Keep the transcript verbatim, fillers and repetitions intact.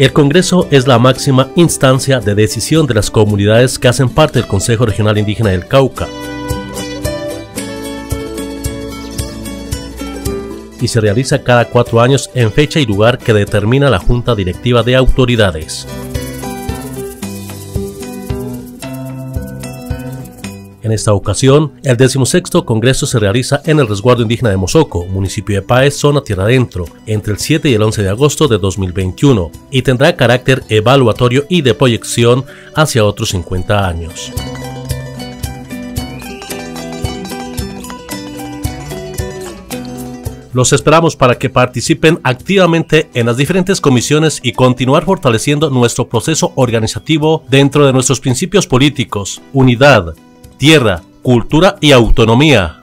El Congreso es la máxima instancia de decisión de las comunidades que hacen parte del Consejo Regional Indígena del Cauca y se realiza cada cuatro años en fecha y lugar que determina la Junta Directiva de Autoridades. En esta ocasión, el decimosexto Congreso se realiza en el Resguardo Indígena de Mozoco, municipio de Páez, zona Tierra Adentro, entre el siete y el once de agosto de dos mil veintiuno, y tendrá carácter evaluatorio y de proyección hacia otros cincuenta años. Los esperamos para que participen activamente en las diferentes comisiones y continuar fortaleciendo nuestro proceso organizativo dentro de nuestros principios políticos: unidad, tierra, cultura y autonomía.